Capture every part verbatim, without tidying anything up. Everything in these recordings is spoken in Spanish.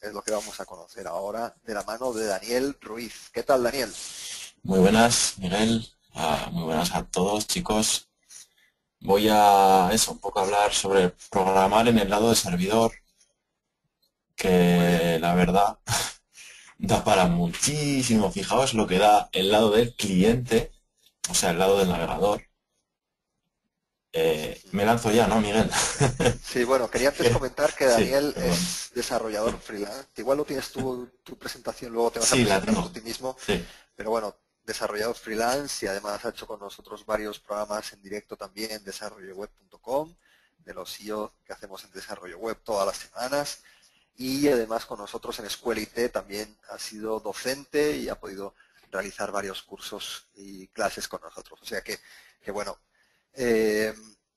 es lo que vamos a conocer ahora de la mano de Daniel Ruiz. ¿Qué tal, Daniel? Muy buenas, Miguel. Ah, muy buenas a todos, chicos. Voy a eso, un poco hablar sobre programar en el lado de servidor, Muy bien. que la verdad da para muchísimo. Fijaos lo que da el lado del cliente, o sea, el lado del navegador. Eh, me lanzo ya, ¿no, Miguel? Sí, bueno, quería antes ¿Qué? comentar que Sí, Daniel perdón. es desarrollador freelance. Igual lo tienes tú, tu presentación, luego te vas a Sí, la presentar por tengo. ti mismo, Sí. pero bueno, desarrollador freelance y además ha hecho con nosotros varios programas en directo también en desarrollo web punto com, de los I O que hacemos en desarrollo web todas las semanas. Y además con nosotros en Escuela I T también ha sido docente y ha podido realizar varios cursos y clases con nosotros. O sea que, que bueno, eh,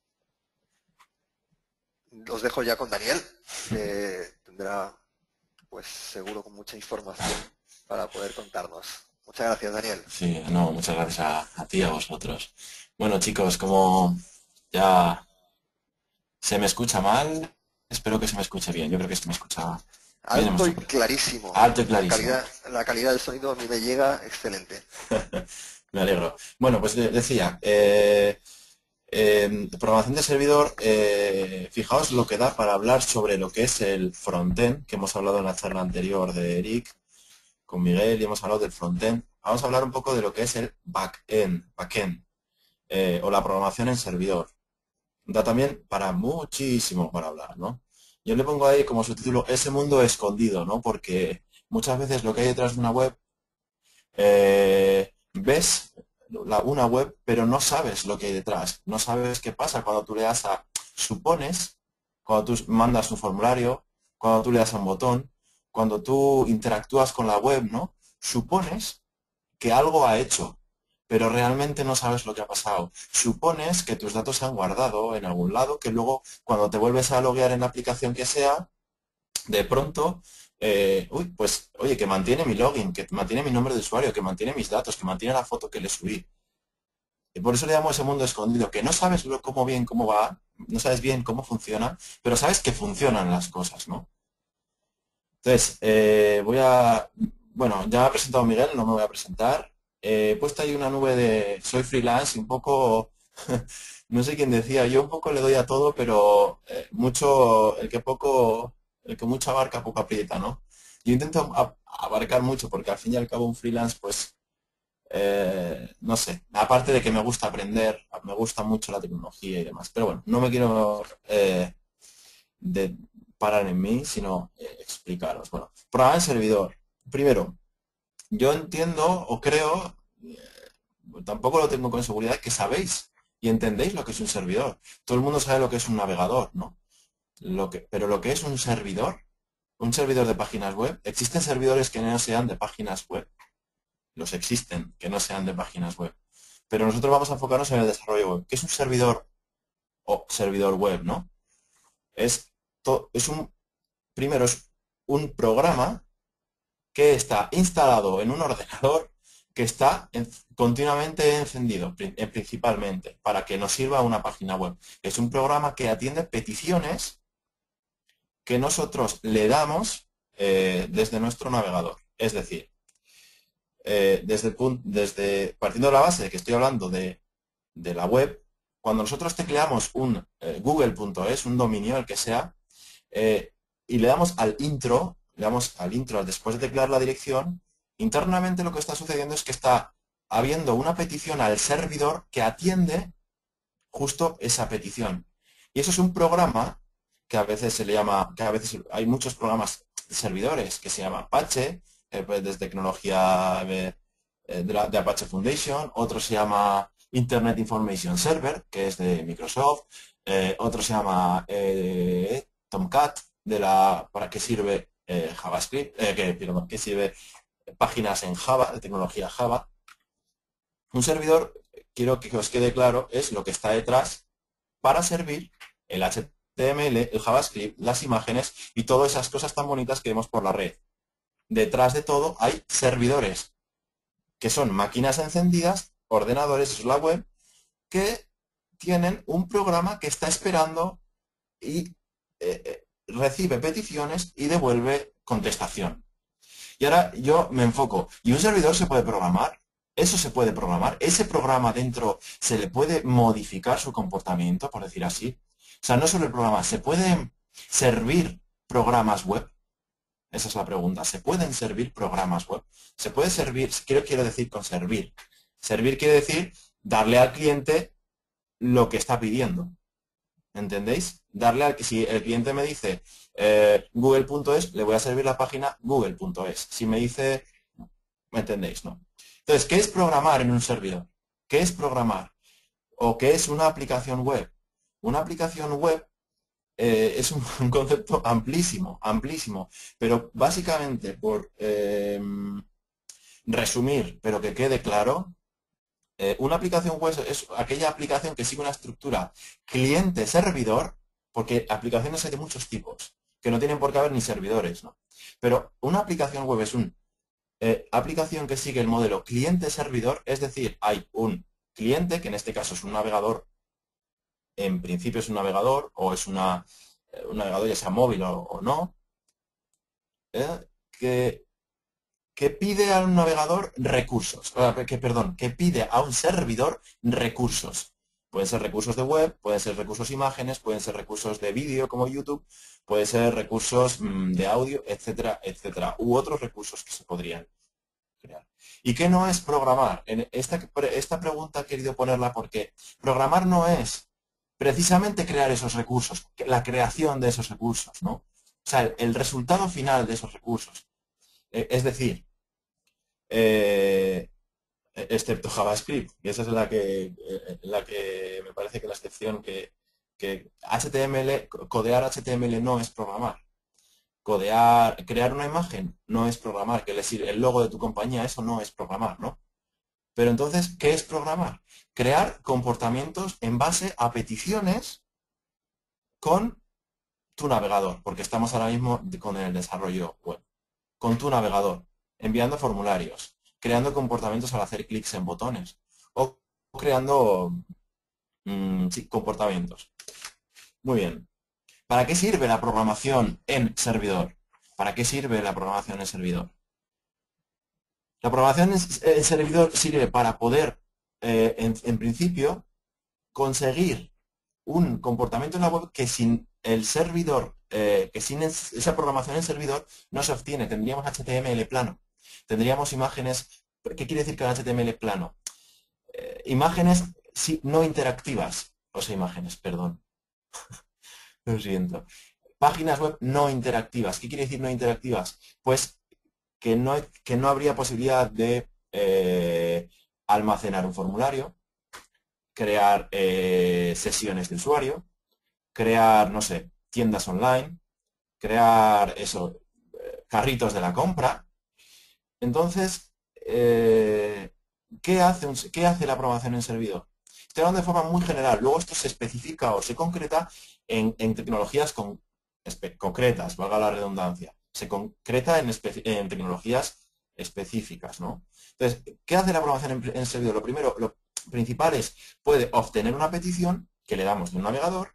os dejo ya con Daniel, que tendrá pues seguro con mucha información para poder contarnos. Muchas gracias, Daniel. Sí, no, muchas gracias a, a ti y a vosotros. Bueno, chicos, como ya ¿se me escucha mal? Espero que se me escuche bien. Yo creo que se me escucha bien. Hemos Alto y hecho clarísimo. alto y La clarísimo. calidad, la calidad del sonido a mí me llega excelente. Me alegro. Bueno, pues de- decía, eh, eh, programación de servidor, eh, fijaos lo que da para hablar sobre lo que es el frontend, que hemos hablado en la charla anterior de Eric con Miguel y hemos hablado del frontend. Vamos a hablar un poco de lo que es el backend, backend eh, o la programación en servidor. Da también para muchísimo para hablar, ¿no? Yo le pongo ahí como subtítulo ese mundo escondido, ¿no? Porque muchas veces lo que hay detrás de una web, eh, ves la- una web, pero no sabes lo que hay detrás. No sabes qué pasa cuando tú le das a, supones, cuando tú mandas un formulario, cuando tú le das a un botón, cuando tú interactúas con la web, ¿no? Supones que algo ha hecho, pero realmente no sabes lo que ha pasado. Supones que tus datos se han guardado en algún lado, que luego cuando te vuelves a loguear en la aplicación que sea, de pronto, eh, uy, pues, oye, que mantiene mi login, que mantiene mi nombre de usuario, que mantiene mis datos, que mantiene la foto que le subí. Y por eso le llamo ese mundo escondido, que no sabes lo- cómo bien, cómo va, no sabes bien cómo funciona, pero sabes que funcionan las cosas, ¿no? Entonces, eh, voy a, bueno, ya me ha presentado Miguel, no me voy a presentar. Eh, he puesto ahí una nube de soy freelance y un poco, no sé quién decía, yo un poco le doy a todo, pero eh, mucho, el que poco, el que mucho abarca, poco aprieta, ¿no? Yo intento a- abarcar mucho porque al fin y al cabo un freelance, pues, eh, no sé, aparte de que me gusta aprender, me gusta mucho la tecnología y demás, pero bueno, no me quiero eh, de parar en mí, sino eh, explicaros. Bueno, programar el servidor. Primero, yo entiendo o creo, eh, tampoco lo tengo con seguridad, que sabéis y entendéis lo que es un servidor. Todo el mundo sabe lo que es un navegador, ¿no? Lo que, pero lo que es un servidor, un servidor de páginas web, existen servidores que no sean de páginas web. Los existen, que no sean de páginas web. Pero nosotros vamos a enfocarnos en el desarrollo web. ¿Qué es un servidor o servidor web, no? Es, to- es un Primero es un programa que está instalado en un ordenador que está en- continuamente encendido, pri- eh, principalmente, para que nos sirva una página web. Es un programa que atiende peticiones que nosotros le damos eh, desde nuestro navegador. Es decir, eh, desde el punto, desde, partiendo de la base de que estoy hablando de, de la web, cuando nosotros tecleamos un eh, google punto es, un dominio, el que sea, eh, y le damos al intro, le damos al intro después de teclear la dirección, internamente lo que está sucediendo es que está habiendo una petición al servidor que atiende justo esa petición. Y eso es un programa que a veces se le llama, que a veces hay muchos programas de servidores que se llama Apache, eh, pues desde tecnología eh, de, la, de Apache Foundation, otro se llama Internet Information Server, que es de Microsoft, eh, otro se llama eh, Tomcat, de la, para que sirve eh, JavaScript, eh, que, perdón, que sirve páginas en Java, de tecnología Java. Un servidor, quiero que os quede claro, es lo que está detrás para servir el H T M L, el JavaScript, las imágenes y todas esas cosas tan bonitas que vemos por la red. Detrás de todo hay servidores, que son máquinas encendidas, ordenadores, es la web, que tienen un programa que está esperando y eh, eh, recibe peticiones y devuelve contestación. Y ahora yo me enfoco, ¿y un servidor se puede programar? ¿Eso se puede programar? ¿Ese programa dentro se le puede modificar su comportamiento, por decir así? O sea, no solo el programa, ¿se pueden servir programas web? Esa es la pregunta. ¿Se pueden servir programas web? Se puede servir, quiero, quiero decir con servir. Servir quiere decir darle al cliente lo que está pidiendo. ¿Entendéis? Darle al, si el cliente me dice eh, google punto es, le voy a servir la página google punto es. Si me dice, ¿me entendéis? ¿No? Entonces, ¿qué es programar en un servidor? ¿Qué es programar? ¿O qué es una aplicación web? Una aplicación web eh, es un, un concepto amplísimo, amplísimo. Pero básicamente, por eh, resumir, pero que quede claro, Eh, una aplicación web es aquella aplicación que sigue una estructura cliente-servidor, porque aplicaciones hay de muchos tipos, que no tienen por qué haber ni servidores, ¿no? Pero una aplicación web es una eh, aplicación que sigue el modelo cliente-servidor, es decir, hay un cliente, que en este caso es un navegador, en principio es un navegador, o es una, eh, un navegador ya sea móvil o, o no, eh, que que pide a un navegador recursos, que, perdón, que pide a un servidor recursos. Pueden ser recursos de web, pueden ser recursos imágenes, pueden ser recursos de vídeo como YouTube, pueden ser recursos mmm, de audio, etcétera, etcétera, u otros recursos que se podrían crear. ¿Y qué no es programar? En esta, esta pregunta he querido ponerla porque programar no es precisamente crear esos recursos, la creación de esos recursos, ¿no? O sea, el, el resultado final de esos recursos. Es decir, eh, excepto JavaScript, y esa es la que, eh, la que me parece que la excepción que, que H T M L, codear H T M L no es programar. Codear, crear una imagen no es programar, que decir, el logo de tu compañía, eso no es programar, ¿no? Pero entonces, ¿qué es programar? Crear comportamientos en base a peticiones con tu navegador, porque estamos ahora mismo con el desarrollo web. Con tu navegador, enviando formularios, creando comportamientos al hacer clics en botones o creando mmm, sí, comportamientos. Muy bien. ¿Para qué sirve la programación en servidor? ¿Para qué sirve la programación en servidor? La programación en servidor sirve para poder, eh, en, en principio, conseguir un comportamiento en la web que sin el servidor, eh, que sin esa programación en servidor no se obtiene. Tendríamos H T M L plano. Tendríamos imágenes. ¿Qué quiere decir que el H T M L plano? Eh, imágenes sí, no interactivas. O sea, imágenes, perdón. Lo siento. Páginas web no interactivas. ¿Qué quiere decir no interactivas? Pues que no, que no habría posibilidad de eh, almacenar un formulario, crear eh, sesiones de usuario, crear, no sé, tiendas online, crear eso, eh, carritos de la compra. Entonces, eh, ¿qué hace, un, ¿qué hace la programación en servidor? Estoy hablando de forma muy general. Luego esto se especifica o se concreta en, en tecnologías con, espe, concretas, valga la redundancia. Se concreta en, en tecnologías específicas, ¿no? Entonces, ¿qué hace la programación en, en servidor? Lo primero, lo principal es, puede obtener una petición que le damos de un navegador.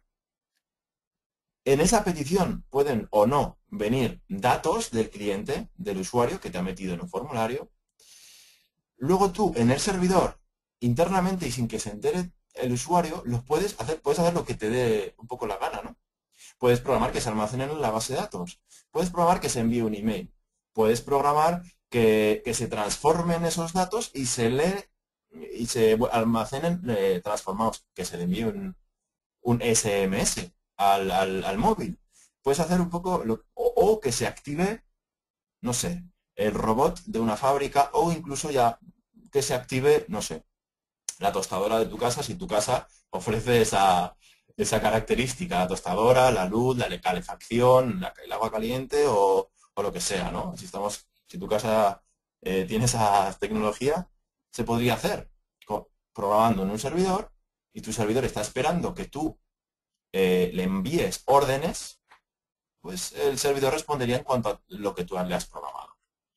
En esa petición pueden o no venir datos del cliente, del usuario que te ha metido en un formulario. Luego tú, en el servidor, internamente y sin que se entere el usuario, los puedes hacer, puedes hacer lo que te dé un poco la gana, ¿no? Puedes programar que se almacenen en la base de datos. Puedes programar que se envíe un email. Puedes programar que, que se transformen esos datos y se lee y se almacenen eh, transformados, que se le envíe un, un S M S al, al, al móvil. Puedes hacer un poco, lo, o, o que se active, no sé, el robot de una fábrica o incluso ya que se active, no sé, la tostadora de tu casa, si tu casa ofrece esa, esa característica, la tostadora, la luz, la calefacción, la, el agua caliente o, o, lo que sea, ¿no? Si, estamos, si tu casa eh, tiene esa tecnología, se podría hacer programando en un servidor y tu servidor está esperando que tú eh, le envíes órdenes, pues el servidor respondería en cuanto a lo que tú le has programado.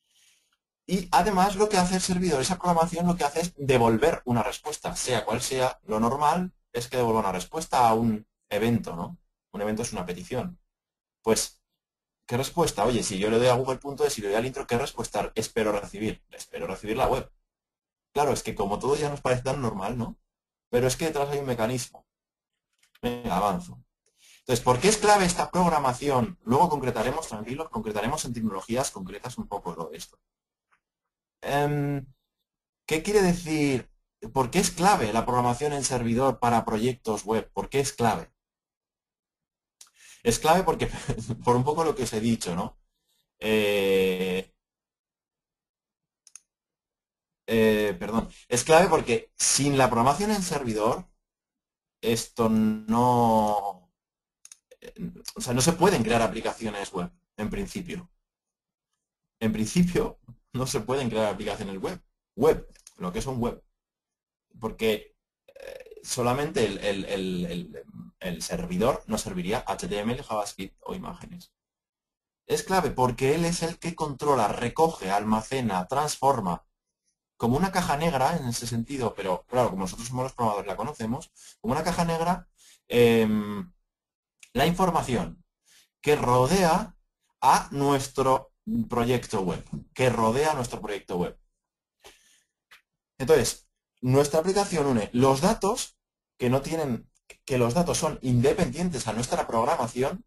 Y además lo que hace el servidor, esa programación lo que hace es devolver una respuesta, sea cual sea. Lo normal es que devuelva una respuesta a un evento, ¿no? Un evento es una petición. Pues, ¿qué respuesta? Oye, si yo le doy a google.es y le doy al intro, ¿qué respuesta espero recibir? Espero recibir la web. Claro, es que como todo ya nos parece tan normal, ¿no? Pero es que detrás hay un mecanismo. Venga, avanzo. Entonces, ¿por qué es clave esta programación? Luego concretaremos, tranquilos, concretaremos en tecnologías concretas un poco lo de esto. Em, ¿Qué quiere decir? ¿Por qué es clave la programación en servidor para proyectos web? ¿Por qué es clave? Es clave porque, por un poco lo que os he dicho, ¿no? Eh, eh, perdón. Es clave porque sin la programación en servidor, esto no... O sea, no se pueden crear aplicaciones web, en principio. En principio, no se pueden crear aplicaciones web. Web, lo que es un web. Porque eh, solamente el, el- el- el- el servidor no serviría H T M L, JavaScript o imágenes. Es clave porque él es el que controla, recoge, almacena, transforma, como una caja negra en ese sentido, pero claro, como nosotros somos los programadores la conocemos, como una caja negra, em, la información que rodea a nuestro proyecto web, que rodea a nuestro proyecto web. Entonces, nuestra aplicación une los datos que no tienen, que los datos son independientes a nuestra programación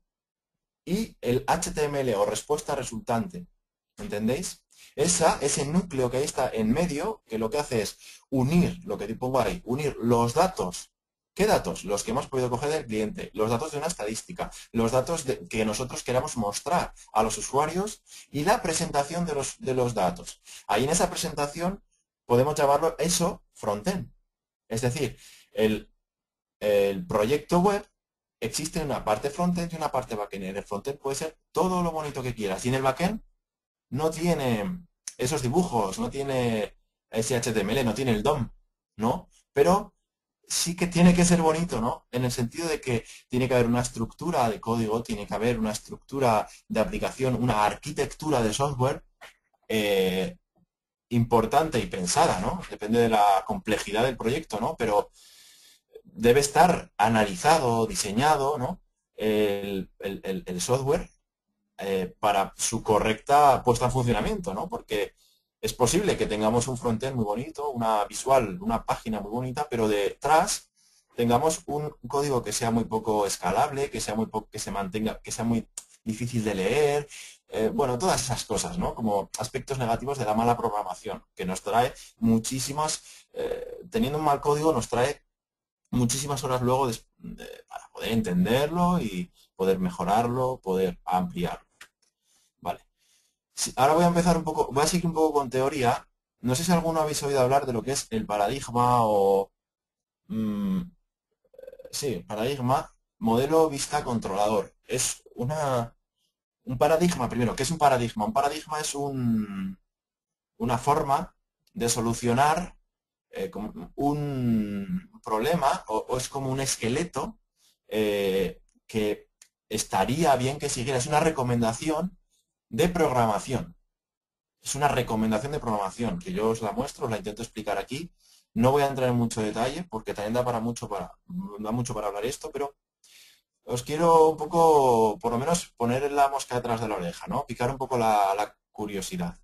y el H T M L o respuesta resultante. ¿Entendéis? Esa, ese núcleo que ahí está en medio, que lo que hace es unir, lo que pongo ahí, unir los datos. ¿Qué datos? Los que hemos podido coger del cliente, los datos de una estadística, los datos de- que nosotros queramos mostrar a los usuarios y la presentación de los, de los datos. Ahí en esa presentación podemos llamarlo eso frontend. Es decir, el, el proyecto web existe una parte frontend y una parte backend. En el frontend puede ser todo lo bonito que quieras y en el backend no tiene esos dibujos, no tiene ese H T M L, no tiene el D O M, ¿no? Pero sí que tiene que ser bonito, ¿no? En el sentido de que tiene que haber una estructura de código, tiene que haber una estructura de aplicación, una arquitectura de software eh, importante y pensada, ¿no? Depende de la complejidad del proyecto, ¿no? Pero debe estar analizado, diseñado, ¿no? El, el- el- el software eh, para su correcta puesta en funcionamiento, ¿no? Porque es posible que tengamos un frontend muy bonito, una visual, una página muy bonita, pero detrás tengamos un código que sea muy poco escalable, que sea muy poco, que se mantenga, que sea muy difícil de leer, eh, bueno, todas esas cosas, ¿no? Como aspectos negativos de la mala programación, que nos trae muchísimas, eh, teniendo un mal código, nos trae muchísimas horas luego de- de- para poder entenderlo y poder mejorarlo, poder ampliarlo. Vale. Sí, ahora voy a empezar un poco, voy a seguir un poco con teoría. No sé si alguno habéis oído hablar de lo que es el paradigma o... mm, sí, paradigma, modelo vista controlador. Es una, un paradigma, primero, ¿qué es un paradigma? Un paradigma es un, una forma de solucionar eh, como un problema o, o es como un esqueleto eh, que estaría bien que siguiera. Es una recomendación de programación. Es una recomendación de programación que yo os la muestro, os la intento explicar aquí. No voy a entrar en mucho detalle porque también da para mucho para, da mucho para hablar esto, pero os quiero un poco, por lo menos, poner la mosca detrás de la oreja, ¿no? Picar un poco la, la curiosidad.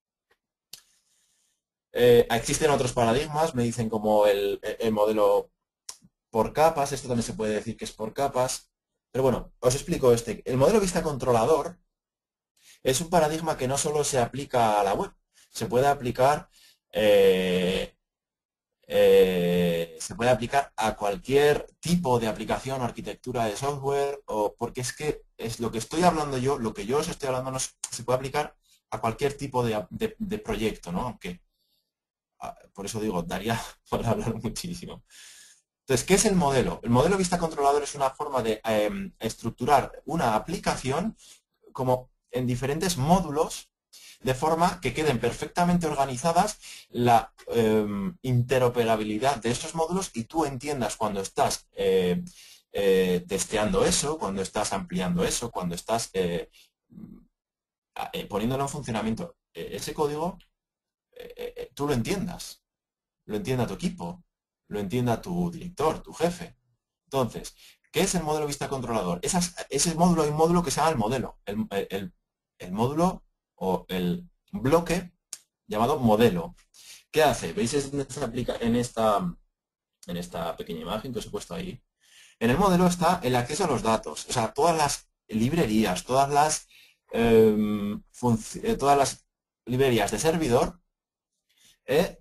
Eh, existen otros paradigmas, me dicen como el, el modelo por capas, esto también se puede decir que es por capas, pero bueno, os explico este. El modelo vista controlador es un paradigma que no solo se aplica a la web, se puede aplicar, eh, eh, se puede aplicar a cualquier tipo de aplicación o arquitectura de software, o porque es que es lo que estoy hablando yo, lo que yo os estoy hablando no se se puede aplicar a cualquier tipo de, de- de proyecto, ¿no? Aunque ah, por eso digo, daría para hablar muchísimo. Entonces, ¿qué es el modelo? El modelo vista controlador es una forma de em, estructurar una aplicación como en diferentes módulos de forma que queden perfectamente organizadas la em, interoperabilidad de esos módulos y tú entiendas cuando estás eh, eh, testeando eso, cuando estás ampliando eso, cuando estás eh, eh, poniéndolo en funcionamiento. Eh, ese código, eh, eh, tú lo entiendas, lo entienda tu equipo, lo entienda tu director, tu jefe. Entonces, ¿Qué es el módulo vista controlador? Esas, ese módulo, hay un módulo que se llama el modelo. El, el- el módulo o el bloque llamado modelo. ¿Qué hace? ¿Veis en esta, aplica- en esta, en esta pequeña imagen que os he puesto ahí? En el modelo está el acceso a los datos. O sea, todas las librerías, todas las, em, func- eh, todas las librerías de servidor eh,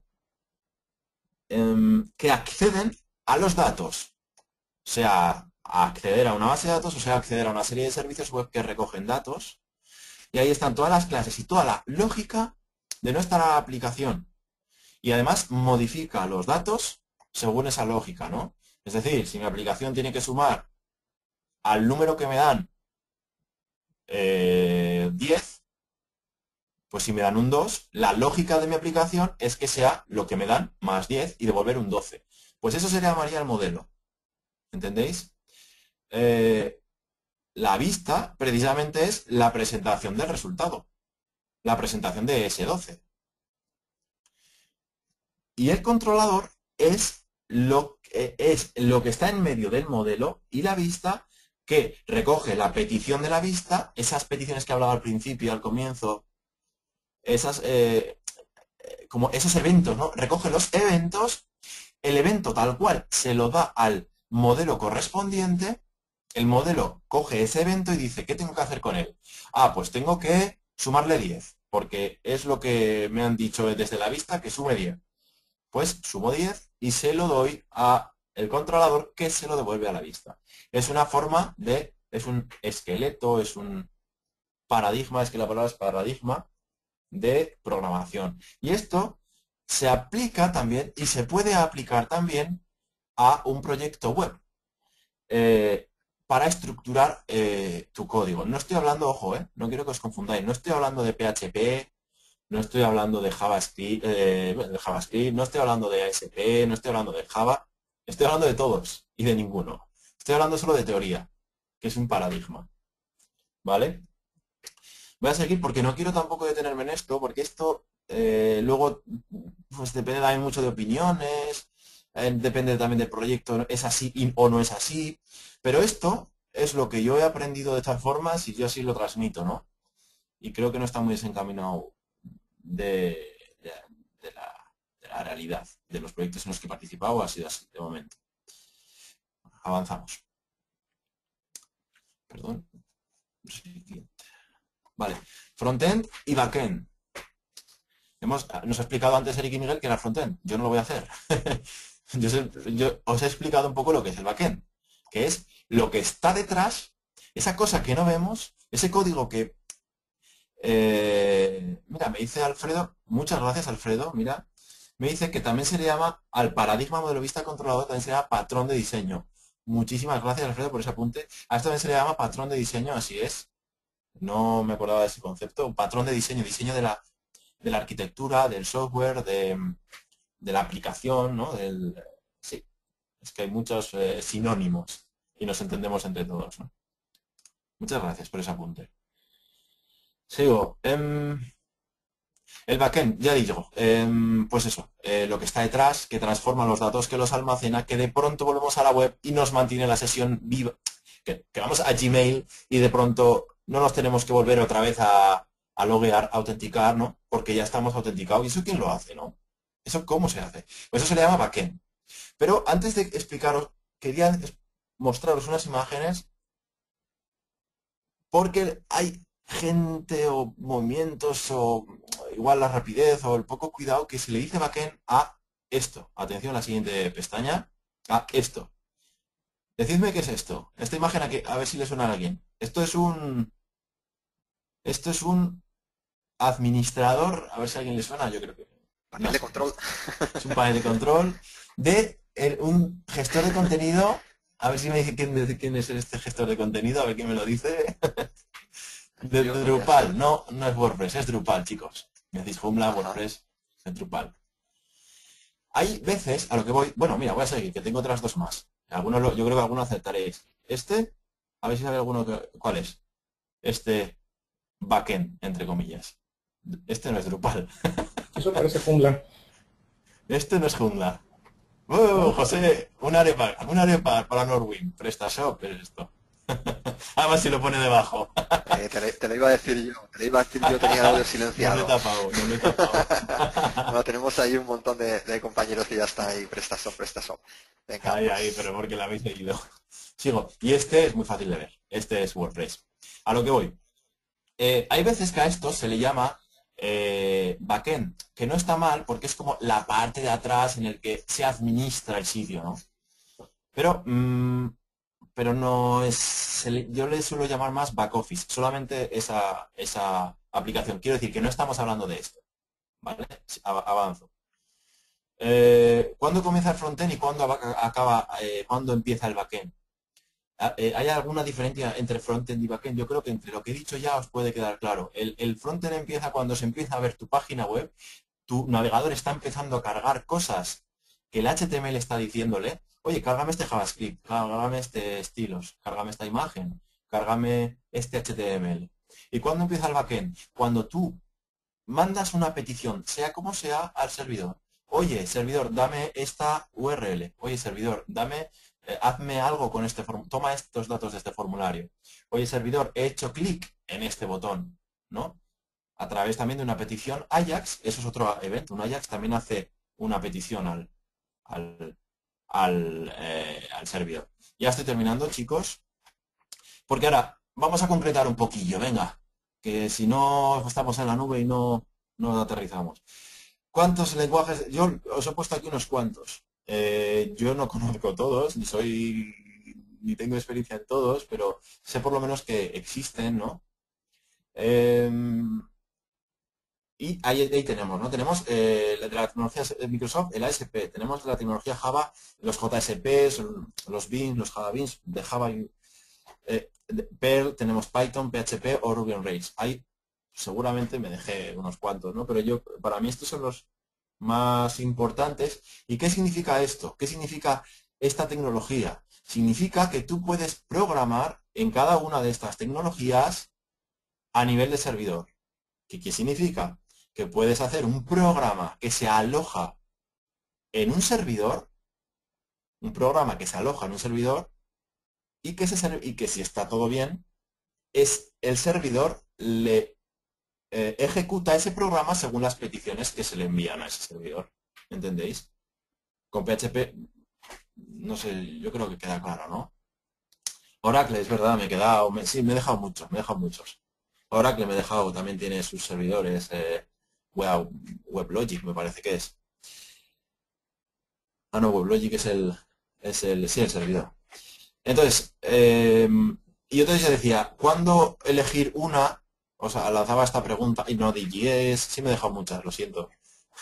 em, que acceden a los datos, sea acceder a una base de datos o sea acceder a una serie de servicios web que recogen datos, y ahí están todas las clases y toda la lógica de nuestra aplicación, y además modifica los datos según esa lógica, ¿no? Es decir, si mi aplicación tiene que sumar al número que me dan eh, diez, pues si me dan un dos, la lógica de mi aplicación es que sea lo que me dan más diez y devolver un doce. Pues eso se llamaría el modelo. ¿Entendéis? Eh, la vista precisamente es la presentación del resultado, la presentación de ese doce. Y el controlador es lo, que, es lo que está en medio del modelo y la vista, que recoge la petición de la vista, esas peticiones que hablaba al principio, al comienzo, esas, eh, como esos eventos, ¿no? Recoge los eventos, el evento tal cual se lo da al modelo correspondiente, el modelo coge ese evento y dice, ¿qué tengo que hacer con él? Ah, pues tengo que sumarle diez, porque es lo que me han dicho desde la vista, que sume diez. Pues sumo diez y se lo doy a el controlador, que se lo devuelve a la vista. Es una forma de, es un esqueleto, es un paradigma, es que la palabra es paradigma de programación. Y esto se aplica también y se puede aplicar también a un proyecto web eh, para estructurar eh, tu código. No estoy hablando, ojo, eh, no quiero que os confundáis, no estoy hablando de P H P, no estoy hablando de JavaScript, eh, de JavaScript, no estoy hablando de A S P, no estoy hablando de Java, estoy hablando de todos y de ninguno. Estoy hablando solo de teoría, que es un paradigma. ¿Vale? Voy a seguir porque no quiero tampoco detenerme en esto, porque esto eh, luego pues depende también mucho de opiniones, eh, depende también del proyecto, es así y- o no es así, pero esto es lo que yo he aprendido de estas formas y yo así lo transmito, ¿no? Y creo que no está muy desencaminado de, de- de la, de la realidad de los proyectos en los que he participado, ha sido así de momento. Avanzamos. Perdón. Vale. Frontend y backend. Hemos, nos ha explicado antes Eric y Miguel que era frontend. Yo no lo voy a hacer. yo, sé- yo os he explicado un poco lo que es el backend, que es lo que está detrás, esa cosa que no vemos, ese código que... eh, mira, me dice Alfredo, muchas gracias Alfredo, mira, me dice que también se le llama al paradigma modelo vista controlador, también se llama patrón de diseño. Muchísimas gracias Alfredo por ese apunte. A esto también se le llama patrón de diseño, así es. No me acordaba de ese concepto. Un patrón de diseño, diseño de la, de la arquitectura, del software, de, de la aplicación, ¿no? Del, sí, es que hay muchos eh, sinónimos y nos entendemos entre todos, ¿no? Muchas gracias por ese apunte. Sigo. Em, el backend, ya digo, em, pues eso, eh, lo que está detrás, que transforma los datos, que los almacena, que de pronto volvemos a la web y nos mantiene la sesión viva, que, que vamos a Gmail y de pronto no nos tenemos que volver otra vez a, a loguear, a autenticar, ¿no? Porque ya estamos autenticados. ¿Y eso quién lo hace, no? ¿Eso cómo se hace? Pues eso se le llama backend. Pero antes de explicaros, quería mostraros unas imágenes porque hay gente o movimientos o igual la rapidez o el poco cuidado que se le dice backend a esto. Atención a la siguiente pestaña. A esto. Decidme qué es esto. Esta imagen aquí, a ver si le suena a alguien. Esto es un... Esto es un administrador. A ver si a alguien le suena. Yo creo que... Panel No. de control. Es un panel de control de el- un gestor de contenido. A ver si me dice quién, quién es este gestor de contenido. A ver quién me lo dice. De Yo no voy a ser. Drupal, no, no es WordPress, es Drupal, chicos. Me decís Joomla, Ajá. WordPress, es Drupal. Hay veces a lo que voy, bueno, mira, voy a seguir, que tengo otras dos más. Algunos, lo- yo creo que algunos aceptaréis. Este, a ver si sabe alguno que- cuál es. Este backend, entre comillas. Este no es Drupal. Eso parece Joomla. Este no es Joomla. ¡Oh, José! Un arepa, un arepa para Norwin. PrestaShop es esto. Además si lo pone debajo. Eh, te, le- te lo iba a decir yo, te lo iba a decir yo, tenía el audio No me he silenciado. tapado, no me he tapado. Bueno, tenemos ahí un montón de, de compañeros que ya están ahí, PrestaShop, PrestaShop. Venga, Ahí, ahí, pues pero porque lo habéis leído. Sigo. Y este es muy fácil de ver. Este es WordPress. A lo que voy. Eh, hay veces que a esto se le llama eh, backend, que no está mal porque es como la parte de atrás en el que se administra el sitio, ¿no? Pero, mm, pero no es, se le- yo le suelo llamar más back office, solamente esa, esa aplicación. Quiero decir que no estamos hablando de esto, ¿vale? Sí, av- avanzo. Eh, ¿cuándo comienza el frontend y cuándo aba- acaba, eh, cuándo empieza el backend? Ah, eh, ¿Hay alguna diferencia entre frontend y backend? Yo creo que entre lo que he dicho ya os puede quedar claro. El, el frontend empieza cuando se empieza a ver tu página web, tu navegador está empezando a cargar cosas que el H T M L está diciéndole, oye, cárgame este JavaScript, cárgame este estilos, cárgame esta imagen, cárgame este H T M L. ¿Y cuándo empieza el backend? Cuando tú mandas una petición, sea como sea, al servidor. Oye, servidor, dame esta U R L. Oye, servidor, dame, eh, hazme algo con este formulario. Toma estos datos de este formulario. Oye, servidor, he hecho clic en este botón, ¿no? A través también de una petición Ajax, eso es otro evento. Un Ajax también hace una petición al, al, al, eh, al servidor. Ya estoy terminando, chicos, porque ahora vamos a concretar un poquillo, venga, que si no estamos en la nube y no, no aterrizamos. ¿Cuántos lenguajes? Yo os he puesto aquí unos cuantos. Eh, yo no conozco todos, ni soy, ni tengo experiencia en todos, pero sé por lo menos que existen, ¿no? Em, y ahí, ahí tenemos, ¿no? Tenemos eh, la de la tecnología de Microsoft, el A S P. Tenemos la tecnología Java, los J S Ps, los Beans, los Java Beans, de Java, eh, de Perl, tenemos Python, P H P o Ruby on Rails. Ahí seguramente me dejé unos cuantos, ¿no? Pero yo, para mí estos son los más importantes. ¿Y qué significa esto? ¿Qué significa esta tecnología? Significa que tú puedes programar en cada una de estas tecnologías a nivel de servidor. ¿Qué, qué significa? Que puedes hacer un programa que se aloja en un servidor, un programa que se aloja en un servidor y que, se, y que si está todo bien, es el servidor le eh, ejecuta ese programa según las peticiones que se le envían a ese servidor. ¿Entendéis? Con P H P, no sé, yo creo que queda claro, ¿no? Oracle, es verdad, me he quedado, me- sí, me he dejado muchos, me he dejado muchos. Oracle me he dejado, también tiene sus servidores, eh, Web, WebLogic me parece que es. Ah, no, WebLogic es el, es el, sí, el servidor. Entonces, eh, y entonces yo decía, ¿cuándo elegir una? O sea, lanzaba esta pregunta, y no D J S, sí me he dejado muchas, lo siento.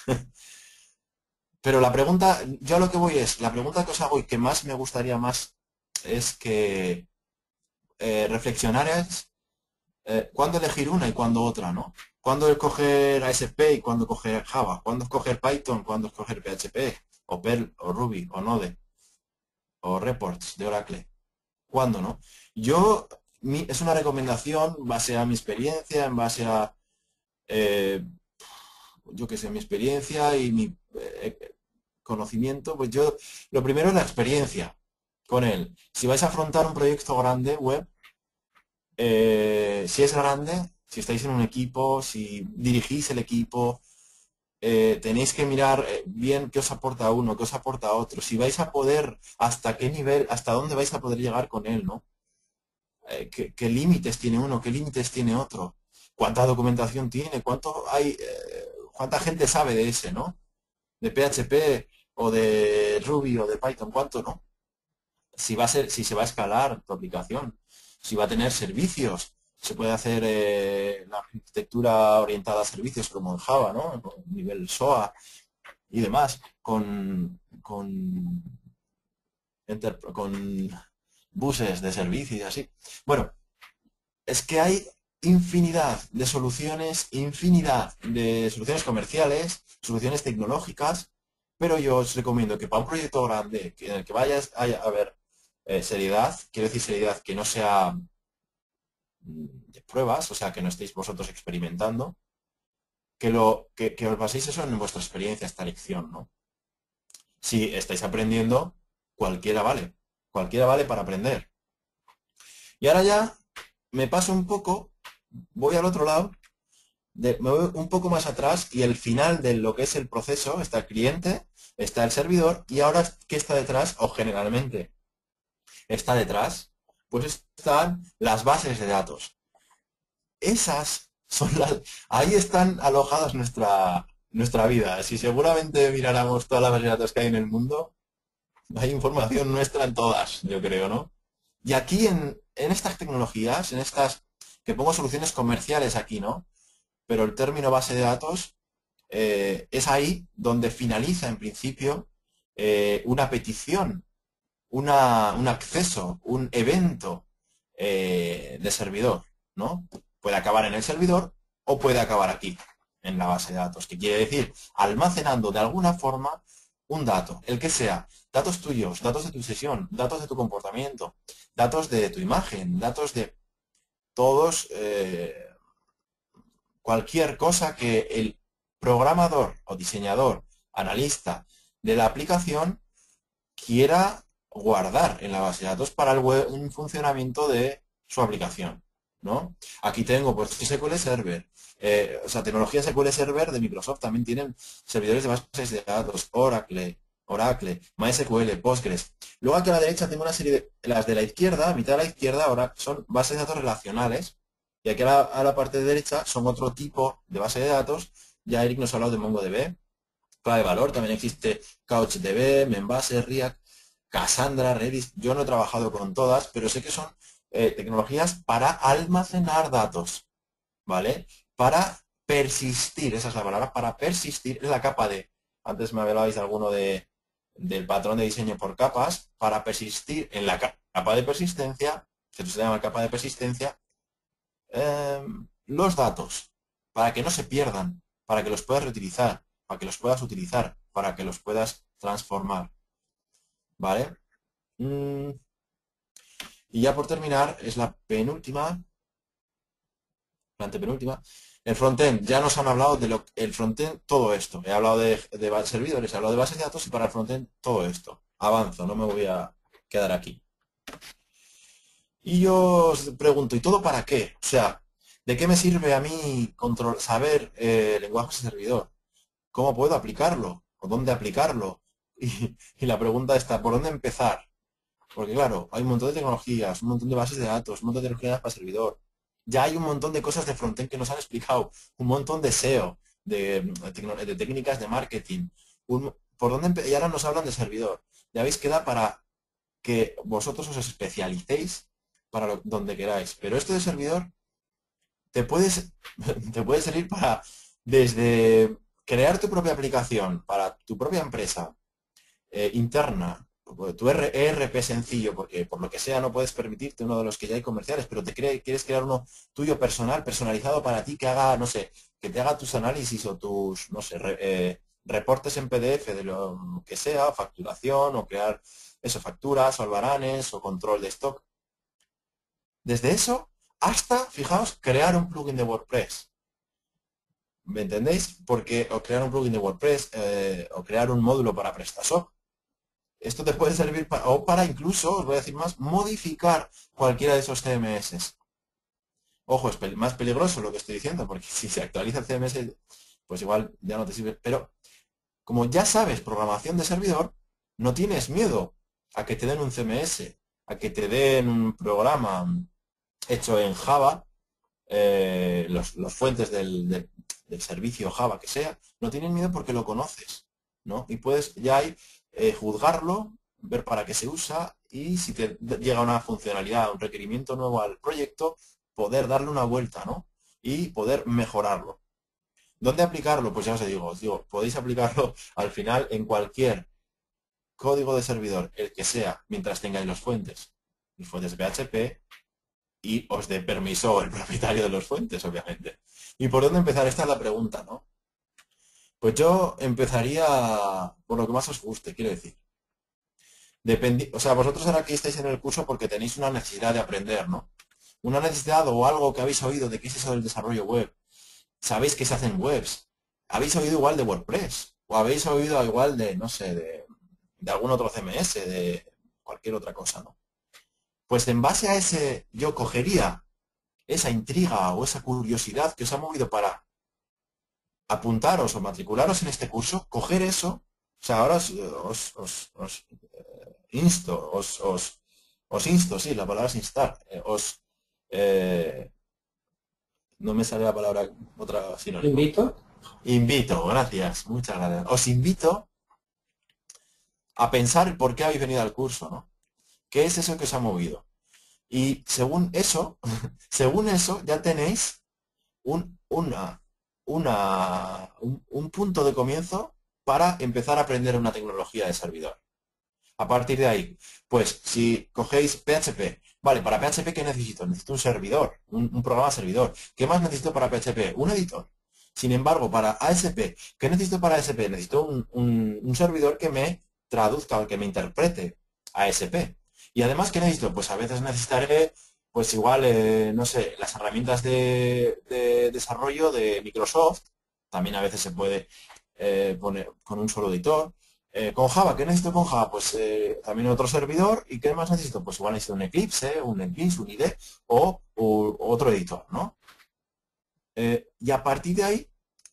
Pero la pregunta, yo a lo que voy es, la pregunta que os hago y que más me gustaría más es que eh, reflexionarais eh, cuándo elegir una y cuándo otra, ¿no? ¿Cuándo escoger A S P y cuándo escoger Java? ¿Cuándo escoger Python? ¿Cuándo escoger P H P? ¿O Perl? ¿O Ruby? ¿O Node? ¿O Reports de Oracle? ¿Cuándo, no? Yo, mi- es una recomendación en base a mi experiencia, en base a, eh, yo qué sé, mi experiencia y mi eh, conocimiento, pues yo, lo primero es la experiencia con él. Si vais a afrontar un proyecto grande web, eh, si es grande, si estáis en un equipo, si dirigís el equipo, eh, tenéis que mirar eh, bien qué os aporta uno, qué os aporta otro, si vais a poder, hasta qué nivel, hasta dónde vais a poder llegar con él, ¿no? Eh, ¿qué, qué límites tiene uno, qué límites tiene otro? ¿Cuánta documentación tiene? ¿Cuánto hay, eh, cuánta gente sabe de ese, ¿no? De P H P o de Ruby o de Python, ¿cuánto, no? Si va a ser, si se va a escalar tu aplicación, si va a tener servicios, se puede hacer eh, la arquitectura orientada a servicios como en Java, ¿no? Con nivel S O A y demás, con, con, enter- con buses de servicio y así. Bueno, es que hay infinidad de soluciones, infinidad de soluciones comerciales, soluciones tecnológicas, pero yo os recomiendo que para un proyecto grande, que en el que vayas a, a ver eh, seriedad, quiero decir seriedad que no sea mm, de pruebas, o sea, que no estéis vosotros experimentando, que, lo, que, que os baséis eso en vuestra experiencia, esta lección, ¿no? Si estáis aprendiendo, cualquiera vale. Cualquiera vale para aprender. Y ahora ya me paso un poco, voy al otro lado, de- me voy un poco más atrás y el final de lo que es el proceso está el cliente, está el servidor y ahora ¿qué está detrás? O generalmente está detrás, pues están las bases de datos. Esas son las, ahí están alojadas nuestra, nuestra vida. Si seguramente miráramos todas las bases de datos que hay en el mundo, hay información nuestra en todas, yo creo, ¿no? Y aquí en, en estas tecnologías, en estas, que pongo soluciones comerciales aquí, ¿no? Pero el término base de datos eh, es ahí donde finaliza en principio eh, una petición, una, un acceso, un evento eh, de servidor, ¿no? Puede acabar en el servidor o puede acabar aquí, en la base de datos, que quiere decir almacenando de alguna forma un dato, el que sea, datos tuyos, datos de tu sesión, datos de tu comportamiento, datos de tu imagen, datos de todos, eh, cualquier cosa que el programador o diseñador, analista de la aplicación quiera guardar en la base de datos para el buen funcionamiento de su aplicación, ¿no? Aquí tengo pues S Q L Server, eh, o sea, tecnología S Q L Server de Microsoft también tienen servidores de bases de datos, Oracle, Oracle, MySQL, Postgres. Luego aquí a la derecha tengo una serie de, las de la izquierda, a mitad de la izquierda ahora son bases de datos relacionales y aquí a la, a la parte de derecha son otro tipo de base de datos. Ya Eric nos ha hablado de MongoDB, clave de valor, también existe CouchDB, Membase, React, Cassandra, Redis. Yo no he trabajado con todas, pero sé que son eh, tecnologías para almacenar datos, ¿vale? Para persistir, esa es la palabra, para persistir en la capa de, antes me hablabais de alguno de, del patrón de diseño por capas, para persistir en la capa de persistencia, que se llama capa de persistencia, eh, los datos, para que no se pierdan, para que los puedas reutilizar, para que los puedas utilizar, para que los puedas transformar, ¿vale? Mm, y ya por terminar, es la penúltima, la antepenúltima. El frontend, ya nos han hablado de lo el frontend, todo esto. He hablado de, de servidores, he hablado de bases de datos y para el frontend todo esto. Avanzo, no me voy a quedar aquí. Y yo os pregunto, ¿y todo para qué? O sea, ¿de qué me sirve a mí control, saber eh, lenguaje de servidor? ¿Cómo puedo aplicarlo? ¿O dónde aplicarlo? Y, y la pregunta está, ¿por dónde empezar? Porque claro, hay un montón de tecnologías, un montón de bases de datos, un montón de tecnologías para servidor. Ya hay un montón de cosas de frontend que nos han explicado, un montón de S E O, de, de, de técnicas de marketing. Un, ¿por dónde empe- y ahora nos hablan de servidor. Ya veis que da para que vosotros os especialicéis para lo, donde queráis. Pero esto de servidor te puedes, te puede servir para desde crear tu propia aplicación para tu propia empresa eh, interna, tu R- E R P sencillo, porque por lo que sea no puedes permitirte uno de los que ya hay comerciales, pero te cre- quieres crear uno tuyo personal, personalizado para ti, que haga, no sé, que te haga tus análisis o tus, no sé, re- eh, reportes en P D F de lo que sea, facturación, o crear eso, facturas, o albaranes, o control de stock. Desde eso hasta, fijaos, crear un plugin de WordPress. ¿Me entendéis? Porque o crear un plugin de WordPress eh, o crear un módulo para PrestaShop. Esto te puede servir para, o para incluso, os voy a decir más, modificar cualquiera de esos C M S. Ojo, es pel- más peligroso lo que estoy diciendo, porque si se actualiza el C M S, pues igual ya no te sirve. Pero como ya sabes programación de servidor, no tienes miedo a que te den un C M S, a que te den un programa hecho en Java, eh, los, los fuentes del, del- del servicio Java que sea, no tienen miedo porque lo conoces, ¿no? Y puedes ya ahí eh, juzgarlo, ver para qué se usa y si te llega una funcionalidad, un requerimiento nuevo al proyecto, poder darle una vuelta, ¿no? Y poder mejorarlo. ¿Dónde aplicarlo? Pues ya os digo, os digo, podéis aplicarlo al final en cualquier código de servidor, el que sea, mientras tengáis los fuentes. Los fuentes de P H P, y os dé permiso el propietario de los fuentes, obviamente. ¿Y por dónde empezar? Esta es la pregunta, ¿no? Pues yo empezaría por lo que más os guste, quiero decir. Dependi o sea, vosotros ahora aquí estáis en el curso porque tenéis una necesidad de aprender, ¿no? Una necesidad o algo que habéis oído de qué es eso del desarrollo web. Sabéis que se hacen webs. Habéis oído igual de WordPress. O habéis oído igual de, no sé, de de algún otro C M S, de cualquier otra cosa, ¿no? Pues en base a ese, yo cogería esa intriga o esa curiosidad que os ha movido para apuntaros o matricularos en este curso, coger eso, o sea, ahora os, os, os, os, eh, insto, os, os, os insto, sí, la palabra es instar, eh, os, eh, no me sale la palabra, otra sinónimo. Invito. Invito, gracias, muchas gracias. Os invito a pensar por qué habéis venido al curso, ¿no? ¿Qué es eso que os ha movido? Y según eso, según eso, ya tenéis un, una, una, un, un punto de comienzo para empezar a aprender una tecnología de servidor. A partir de ahí, pues si cogéis P H P, vale, para P H P ¿qué necesito? Necesito un servidor, un, un programa servidor. ¿Qué más necesito para P H P? Un editor. Sin embargo, para A S P, ¿qué necesito para A S P? Necesito un, un, un servidor que me traduzca o que me interprete A S P. Y además, ¿qué necesito? Pues a veces necesitaré, pues igual, eh, no sé, las herramientas de, de desarrollo de Microsoft. También a veces se puede eh, poner con un solo editor. Eh, con Java, ¿qué necesito con Java? Pues eh, también otro servidor. ¿Y qué más necesito? Pues igual necesito un Eclipse, un Eclipse, un I D E o, o otro editor, ¿no? Eh, y a partir de ahí,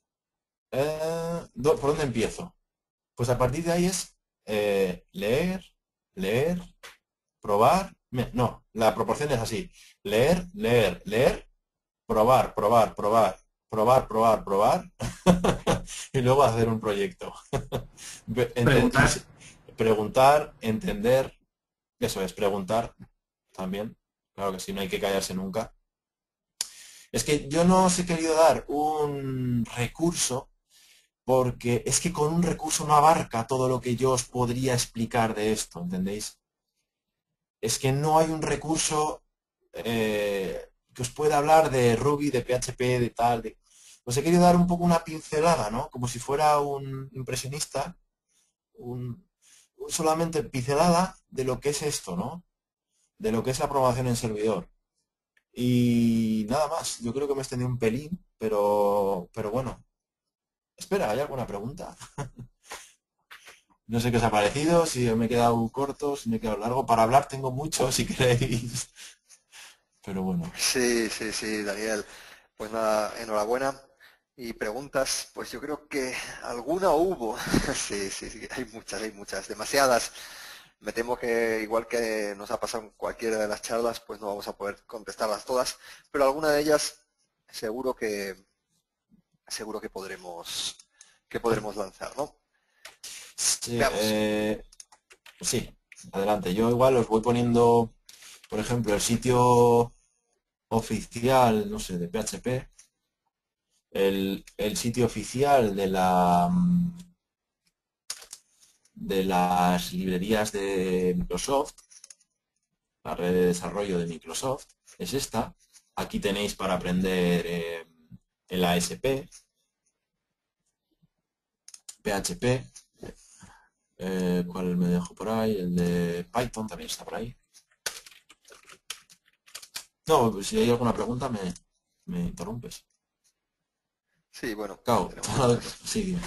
eh, ¿por dónde empiezo? Pues a partir de ahí es eh, leer, leer, probar. No, la proporción es así. Leer, leer, leer, probar, probar, probar, probar, probar, probar. Y luego hacer un proyecto. Preguntar. Preguntar, entender, eso es, preguntar también. Claro que sí, no hay que callarse nunca. Es que yo no os he querido dar un recurso porque es que con un recurso no abarca todo lo que yo os podría explicar de esto, ¿entendéis? Es que no hay un recurso eh, que os pueda hablar de Ruby, de P H P, de tal, de... Os he querido dar un poco una pincelada, ¿no? Como si fuera un impresionista, un, solamente pincelada de lo que es esto, ¿no? De lo que es la programación en servidor. Y nada más, yo creo que me extendí un pelín, pero, pero bueno. Espera, ¿hay alguna pregunta? No sé qué os ha parecido, si me he quedado corto, si me he quedado largo. Para hablar tengo mucho, si queréis. Pero bueno. Sí, sí, sí, Daniel. Pues nada, enhorabuena. Y preguntas, pues yo creo que alguna hubo. Sí, sí, sí, hay muchas, hay muchas, demasiadas. Me temo que igual que nos ha pasado en cualquiera de las charlas, pues no vamos a poder contestarlas todas, pero alguna de ellas seguro que seguro que podremos que podremos lanzar, ¿no? Sí, Veamos. eh, sí, adelante. Yo igual os voy poniendo, por ejemplo, el sitio oficial, no sé, de P H P, el, el sitio oficial de la de las librerías de Microsoft, la red de desarrollo de Microsoft, es esta. Aquí tenéis para aprender eh, el A S P, P H P, eh, ¿cuál me dejo por ahí? El de Python también está por ahí. No, pues si hay alguna pregunta me, me interrumpes. Sí, bueno, Claro, tenemos, sí, dime.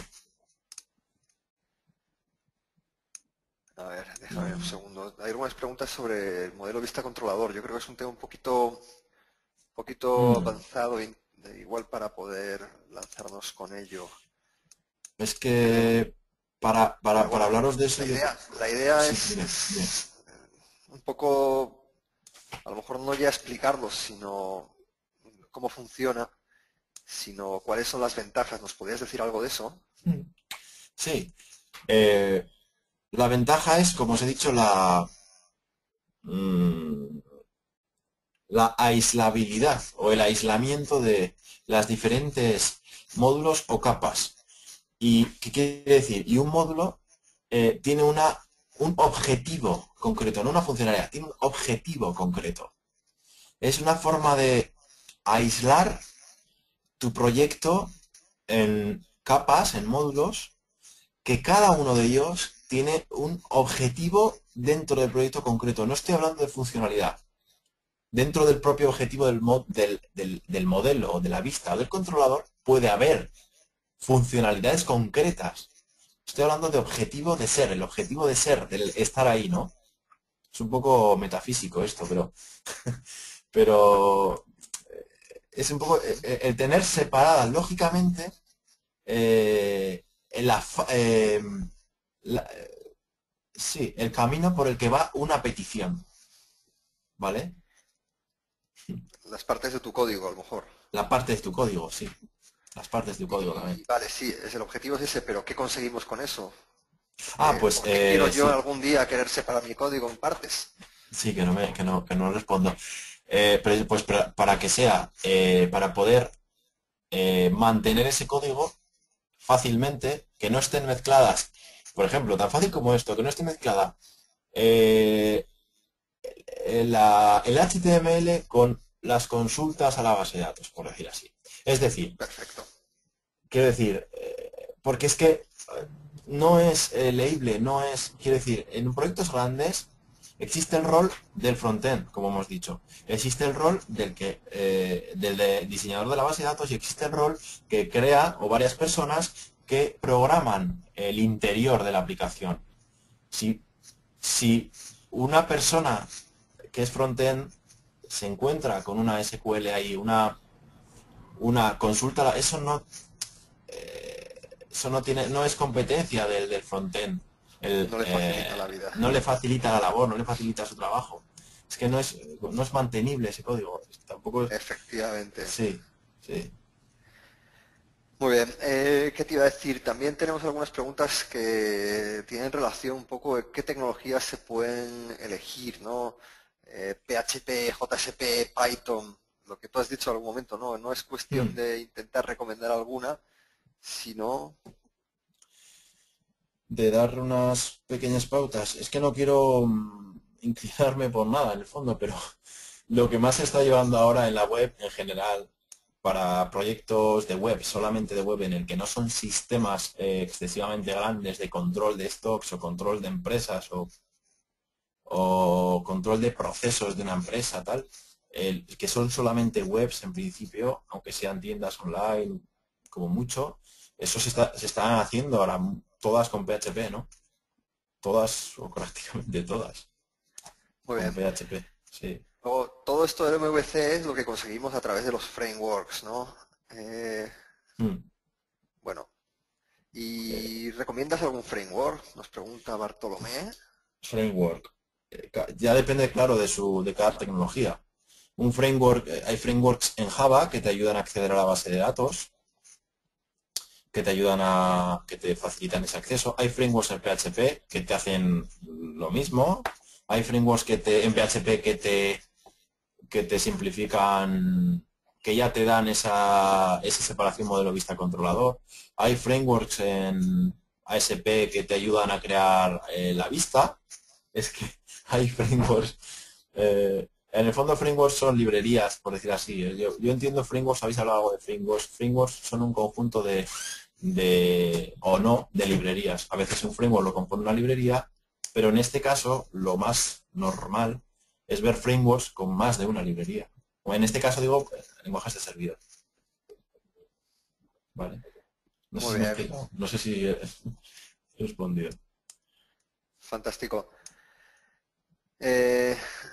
a ver, déjame un segundo. Hay algunas preguntas sobre el modelo vista controlador. Yo creo que es un tema un poquito, un poquito Mm, avanzado, y- igual para poder lanzarnos con ello. es Pero, que para, para, pero para bueno, hablaros de eso la yo... idea, la idea Sí, es, dime, dime. es, eh, un poco, a lo mejor no ya explicarlo, sino cómo funciona, sino cuáles son las ventajas. ¿Nos podrías decir algo de eso? Mm. Sí, eh, la ventaja es, como os he dicho, la, mm, la aislabilidad o el aislamiento de las diferentes módulos o capas. ¿Y qué quiere decir? Y un módulo eh, tiene una, un objetivo concreto, no una funcionalidad, tiene un objetivo concreto. Es una forma de aislar tu proyecto en capas, en módulos, que cada uno de ellos tiene un objetivo dentro del proyecto concreto. No estoy hablando de funcionalidad. Dentro del propio objetivo del, mod, del, del, del modelo o de la vista o del controlador puede haber funcionalidades concretas Estoy hablando de objetivo de ser, el objetivo de ser, del estar ahí, ¿no? Es un poco metafísico esto, pero, pero es un poco eh, eh, el tener separadas lógicamente eh, la, fa- eh, la- eh, sí, el camino por el que va una petición, ¿vale? Las partes de tu código, a lo mejor. La parte de tu código, sí. Las partes de tu código también. Y vale, sí, es el objetivo es ese, pero ¿qué conseguimos con eso? Ah, Eh, pues ¿por qué quiero eh, yo sí, algún día querer separar mi código en partes? sí, que no me, que no, que no respondo. Eh, pero, pues para, para que sea, eh, para poder eh, mantener ese código fácilmente, que no estén mezcladas. Por ejemplo, tan fácil como esto, que no esté mezclada eh, eh, la- el H T M L con las consultas a la base de datos, por decir así. Es decir, Perfecto. quiero decir, eh, porque es que eh, no es eh, leíble, no es, quiero decir, en proyectos grandes existe el rol del frontend, como hemos dicho. Existe el rol del que eh, del de diseñador de la base de datos y existe el rol que crea o varias personas que programan el interior de la aplicación. Si, si una persona que es frontend se encuentra con una S Q L ahí, una, una consulta, eso no, eso no tiene, no es competencia del, del frontend. El, No le facilita la eh, vida. no le facilita la labor, no le facilita su trabajo. Es que no es, no es mantenible ese código. Tampoco es, Efectivamente. sí, sí. Muy bien. Eh, ¿qué te iba a decir? También tenemos algunas preguntas que tienen relación un poco de qué tecnologías se pueden elegir, ¿no? Eh, P H P, J S P, Python, lo que tú has dicho en algún momento, ¿no? No es cuestión Hmm. de intentar recomendar alguna, sino... De dar unas pequeñas pautas. Es que no quiero mm, inclinarme por nada en el fondo, pero lo que más se está llevando ahora en la web en general para proyectos de web, solamente de web, en el que no son sistemas eh, excesivamente grandes de control de stocks o control de empresas o, o control de procesos de una empresa, tal, el- que son solamente webs en principio, aunque sean tiendas online, como mucho, eso se está, se están haciendo ahora todas con P H P, ¿no? Todas o prácticamente todas Muy con bien. P H P, sí. Luego, todo esto del M V C es lo que conseguimos a través de los frameworks, ¿no? Eh, Mm. bueno, Eh, ¿y recomiendas algún framework? Nos pregunta Bartolomé. framework. Eh, ca- Ya depende, claro, de su, de cada tecnología. Un framework, eh, hay frameworks en Java que te ayudan a acceder a la base de datos, que te ayudan a, que te facilitan ese acceso. Hay frameworks en P H P que te hacen lo mismo. Hay frameworks que te, en P H P que te, que te simplifican, que ya te dan esa, esa separación modelo vista controlador. Hay frameworks en A S P que te ayudan a crear eh, la vista. Es que hay frameworks. eh, en el fondo frameworks son librerías, por decir así. Yo, yo entiendo frameworks, habéis hablado algo de frameworks. Frameworks son un conjunto de, de, o no, de librerías. A veces un framework lo compone una librería, pero en este caso lo más normal es ver frameworks con más de una librería. O en este caso digo lenguajes de servidor. ¿Vale? No sé Muy si me he bien, explicado. No sé si he respondido. fantástico. Eh,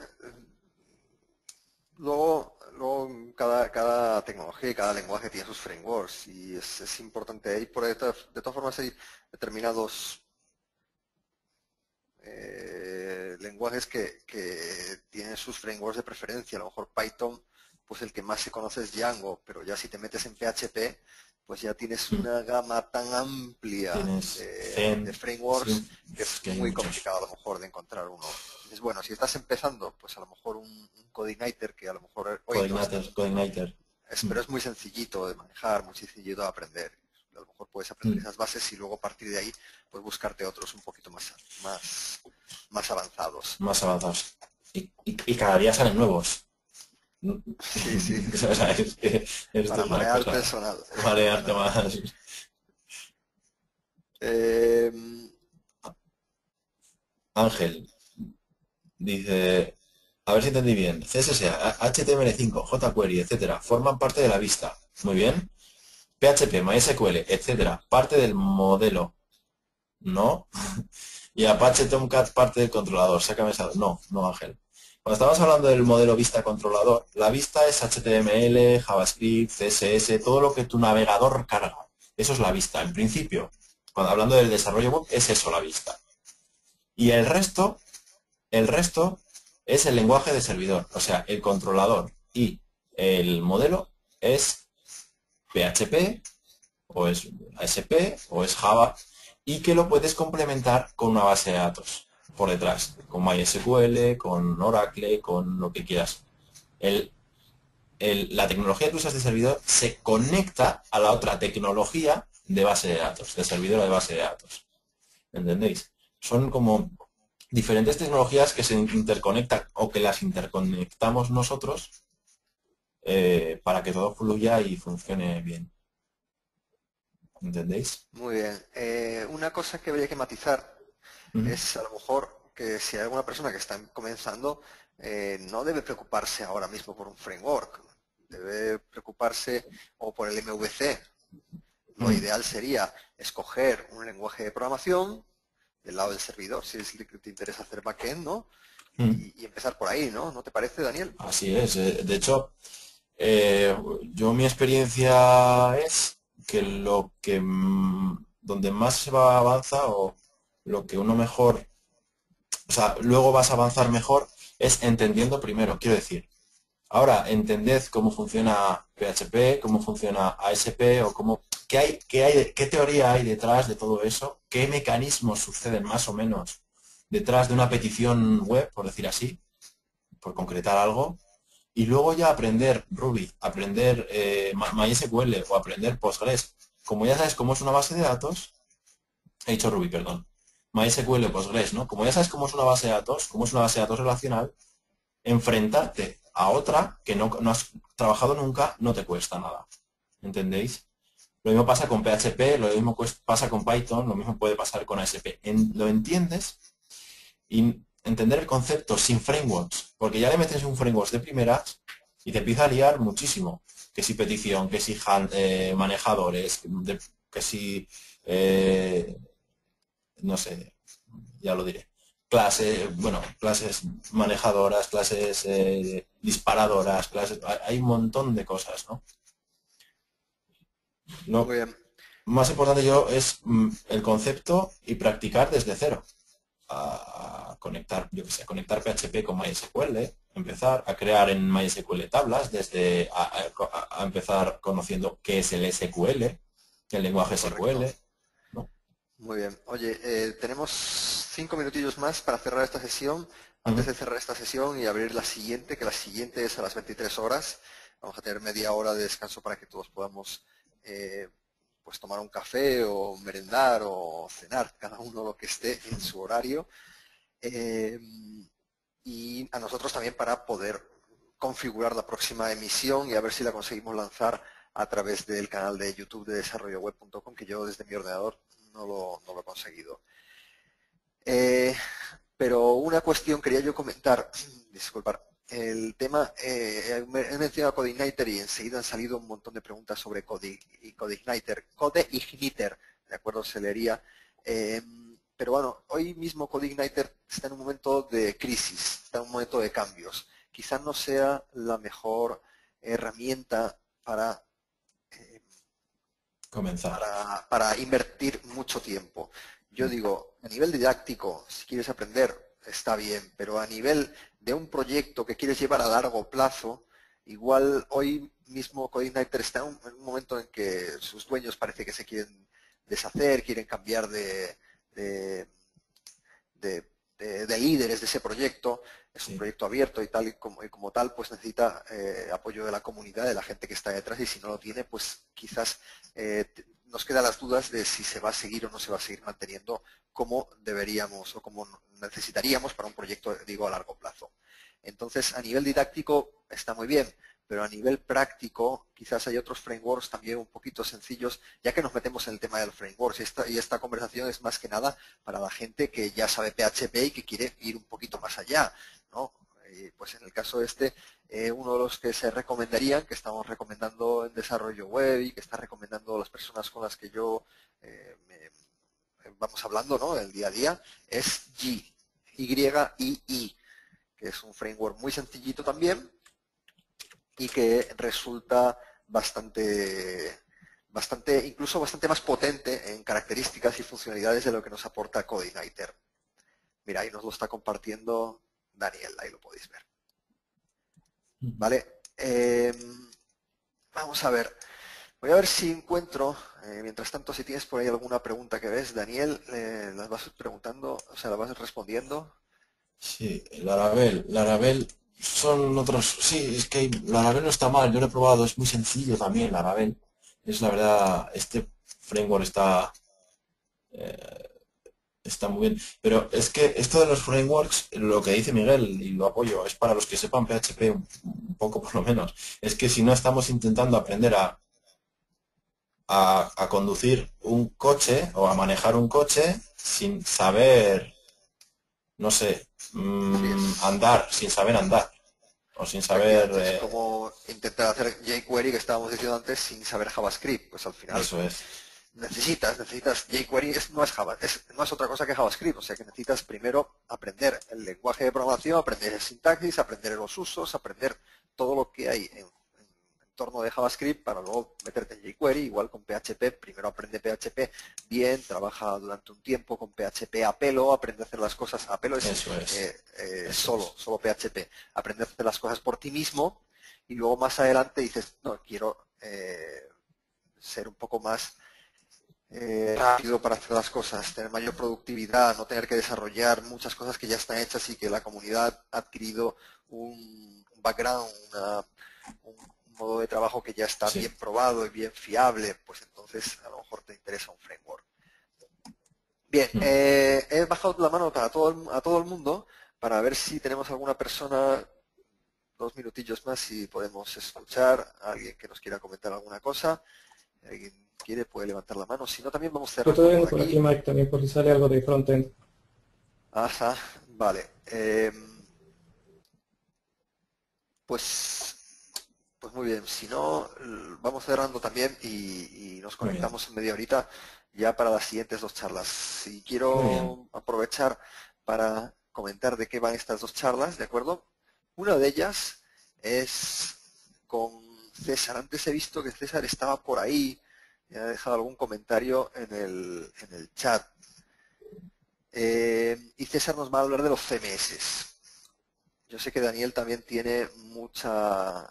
luego, luego cada, cada tecnología y cada lenguaje tiene sus frameworks y es, es importante. Hay por de todas, de todas formas hay determinados eh, lenguajes que, que tienen sus frameworks de preferencia. A lo mejor Python, pues el que más se conoce es Django, pero ya si te metes en P H P, pues ya tienes Mm. una gama tan amplia Tienes de, de Zen, frameworks sí, que es es que hay muy muchos. complicado a lo mejor de encontrar uno. Dices, bueno, si estás empezando, pues a lo mejor un, un Codeigniter que a lo mejor hoy no es Coordinator, tan, Coordinator. es, Mm. pero es muy sencillito de manejar, muy sencillito de aprender. A lo mejor puedes aprender Mm. esas bases y luego a partir de ahí pues buscarte otros un poquito más, más, más avanzados. Más avanzados. Y, y- y cada día salen nuevos. Sí, sí, O sea, es que esto para es una marear el cosa. personal. Vale, arte más. Eh, Ángel dice, a ver si entendí bien. C S S, H T M L cinco, jQuery, etcétera, forman parte de la vista. Muy bien. P H P, MySQL, etcétera, parte del modelo. No. Y Apache Tomcat parte del controlador. Sácame esa. No, no, Ángel. Cuando estamos hablando del modelo vista controlador, la vista es H T M L, JavaScript, C S S, todo lo que tu navegador carga. Eso es la vista. En principio, cuando hablando del desarrollo web, es eso la vista. Y el resto, el resto es el lenguaje de servidor. O sea, el controlador y el modelo es P H P, o es A S P, o es Java, y que lo puedes complementar con una base de datos por detrás, con MySQL, con Oracle, con lo que quieras. El, el, la tecnología que usas de servidor se conecta a la otra tecnología de base de datos, de servidor de base de datos. ¿Entendéis? Son como diferentes tecnologías que se interconectan o que las interconectamos nosotros eh, para que todo fluya y funcione bien. ¿Entendéis? Muy bien. Eh, una cosa que habría que matizar Uh-huh. es a lo mejor que si hay alguna persona que está comenzando, eh, no debe preocuparse ahora mismo por un framework, debe preocuparse o por el M V C. Lo Mm. ideal sería escoger un lenguaje de programación del lado del servidor, si es que te interesa hacer backend, ¿no? Mm. Y, y empezar por ahí, ¿no? ¿No te parece, Daniel? Así es. eh, De hecho, eh, yo mi experiencia es que lo que mm, donde más se va a avanzar o lo que uno mejor, o sea, luego vas a avanzar mejor es entendiendo primero. Quiero decir, ahora entended cómo funciona P H P, cómo funciona A S P o cómo, qué hay, qué hay, qué teoría hay detrás de todo eso, qué mecanismos suceden más o menos detrás de una petición web, por decir así, por concretar algo, y luego ya aprender Ruby, aprender eh, MySQL o aprender Postgres. Como ya sabes cómo es una base de datos, he dicho Ruby, perdón, MySQL o Postgres, ¿no? Como ya sabes cómo es una base de datos, cómo es una base de datos relacional, enfrentarte a otra que no, no has trabajado nunca no te cuesta nada. ¿Entendéis? Lo mismo pasa con P H P, lo mismo pasa con Python, lo mismo puede pasar con A S P. En, lo entiendes y entender el concepto sin frameworks, porque ya le metes un framework de primeras y te empieza a liar muchísimo. Que si petición, que si eh, manejadores, de, que si, eh, no sé, ya lo diré. Clases, bueno, clases manejadoras, clases eh, disparadoras, clases, hay un montón de cosas, ¿no? Lo Muy bien. más importante yo es mm, el concepto y practicar desde cero. A conectar, yo que sé, a conectar P H P con MySQL, empezar a crear en MySQL tablas, desde a, a, a empezar conociendo qué es el S Q L, el lenguaje Correcto. S Q L, ¿no? Muy bien. Oye, eh, tenemos cinco minutillos más para cerrar esta sesión. Antes Uh-huh. de cerrar esta sesión y abrir la siguiente, que la siguiente es a las veintitrés horas. Vamos a tener media hora de descanso para que todos podamos eh, pues tomar un café o merendar o cenar, cada uno lo que esté en su horario. Eh, y a nosotros también para poder configurar la próxima emisión y a ver si la conseguimos lanzar a través del canal de YouTube de desarrollo web punto com, que yo desde mi ordenador no lo, no lo he conseguido. Eh, pero una cuestión quería yo comentar, disculpar, el tema, eh, he mencionado CodeIgniter y enseguida han salido un montón de preguntas sobre CodeIgniter, CodeIgniter, de acuerdo, se leería. Eh, pero bueno, hoy mismo CodeIgniter está en un momento de crisis, está en un momento de cambios. Quizás no sea la mejor herramienta para, eh, Comenzar. para, para invertir mucho tiempo. Yo digo, a nivel didáctico, si quieres aprender, está bien, pero a nivel de un proyecto que quieres llevar a largo plazo, igual hoy mismo CodeIgniter está en un, en un momento en que sus dueños parece que se quieren deshacer, quieren cambiar de, de, de, de, de líderes de ese proyecto. Es Sí. un proyecto abierto y tal y como, y como tal, pues necesita eh, apoyo de la comunidad, de la gente que está detrás, y si no lo tiene, pues quizás eh, nos quedan las dudas de si se va a seguir o no se va a seguir manteniendo como deberíamos o como necesitaríamos para un proyecto, digo, a largo plazo. Entonces, a nivel didáctico está muy bien, pero a nivel práctico quizás hay otros frameworks también un poquito sencillos, ya que nos metemos en el tema del frameworks. Y esta, y esta conversación es más que nada para la gente que ya sabe P H P y que quiere ir un poquito más allá, ¿no? Y pues en el caso este, eh, uno de los que se recomendarían, que estamos recomendando en desarrollo web y que está recomendando las personas con las que yo eh, me, vamos hablando, ¿no?, el día a día, es G, Y I I, que es un framework muy sencillito también y que resulta bastante, bastante, incluso bastante más potente en características y funcionalidades de lo que nos aporta CodeIgniter. Mira, ahí nos lo está compartiendo Daniel, ahí lo podéis ver. Vale, eh, vamos a ver. Voy a ver si encuentro, eh, mientras tanto, si tienes por ahí alguna pregunta que ves, Daniel, eh, las vas preguntando, o sea, las vas respondiendo. Sí, Laravel. Laravel son otros... Sí, es que Laravel no está mal, yo lo he probado, es muy sencillo también Laravel. Es la verdad, este framework está, eh, está muy bien. Pero es que esto de los frameworks, lo que dice Miguel, y lo apoyo, es para los que sepan P H P un, un poco por lo menos. Es que si no estamos intentando aprender a, a, a conducir un coche o a manejar un coche sin saber, no sé, Sí, mm, es, andar, sin saber andar. O sin saber... efectivamente, es eh, como intentar hacer jQuery que estábamos diciendo antes sin saber JavaScript. Pues al final eso es. necesitas, necesitas jQuery, es, no es Java, es, no es otra cosa que JavaScript, o sea que necesitas primero aprender el lenguaje de programación, aprender el sintaxis, aprender los usos, aprender todo lo que hay en, en torno de JavaScript para luego meterte en jQuery, igual con P H P, primero aprende P H P bien, trabaja durante un tiempo con P H P a pelo, aprende a hacer las cosas a pelo, es Eso es. eh, eh, Eso solo, es. solo P H P, aprende a hacer las cosas por ti mismo y luego más adelante dices, no, quiero eh, ser un poco más Eh, rápido para hacer las cosas, tener mayor productividad, no tener que desarrollar muchas cosas que ya están hechas y que la comunidad ha adquirido un background, una, un modo de trabajo que ya está Sí. bien probado y bien fiable, pues entonces a lo mejor te interesa un framework. Bien, Mm. eh, he bajado la mano para todo el, a todo el mundo para ver si tenemos alguna persona, dos minutillos más, si podemos escuchar a alguien que nos quiera comentar alguna cosa. Si alguien quiere puede levantar la mano, si no también vamos Yo estoy cerrando por viendo por aquí, aquí. Mike, también por si sale algo de frontend. Ajá, vale. Eh, pues, pues muy bien. Si no, l- vamos cerrando también y, y nos Muy bien. conectamos en media horita ya para las siguientes dos charlas. Si Muy bien. quiero aprovechar para comentar de qué van estas dos charlas, ¿de acuerdo? Una de ellas es con César. Antes he visto que César estaba por ahí y ha dejado algún comentario en el, en el chat. Eh, y César nos va a hablar de los C M S. Yo sé que Daniel también tiene mucha,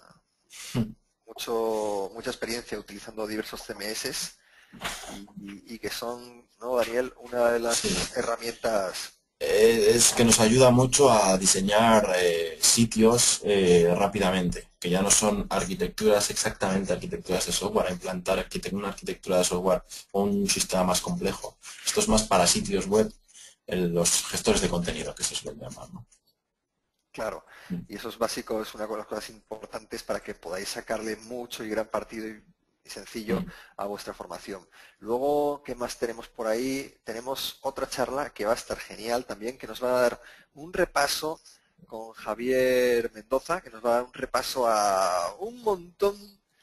mucho, mucha experiencia utilizando diversos C M S y, y que son, ¿no, Daniel? Una de Sí. las herramientas. Eh, es que nos ayuda mucho a diseñar eh, sitios eh, rápidamente, que ya no son arquitecturas exactamente arquitecturas de software, a implantar arquitect- una arquitectura de software o un sistema más complejo. Esto es más para sitios web, el- los gestores de contenido, que se suelen llamar, ¿no? Claro, Mm. y eso es básico, es una de las cosas importantes para que podáis sacarle mucho y gran partido y, y sencillo Mm. a vuestra formación. Luego, ¿qué más tenemos por ahí? Tenemos otra charla que va a estar genial también, que nos va a dar un repaso con Javier Mendoza, que nos va a dar un repaso a un montón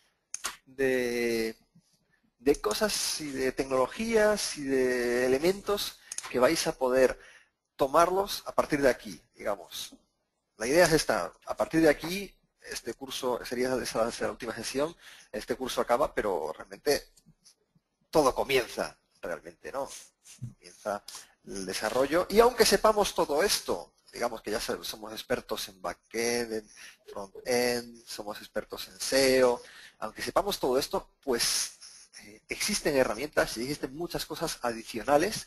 de, de cosas y de tecnologías y de elementos que vais a poder tomarlos a partir de aquí, digamos. La idea es esta, a partir de aquí, este curso, sería esa la última sesión, este curso acaba, pero realmente todo comienza, realmente, ¿no? Comienza el desarrollo, y aunque sepamos todo esto, digamos que ya somos expertos en backend, en frontend, somos expertos en S E O, aunque sepamos todo esto, pues eh, existen herramientas y existen muchas cosas adicionales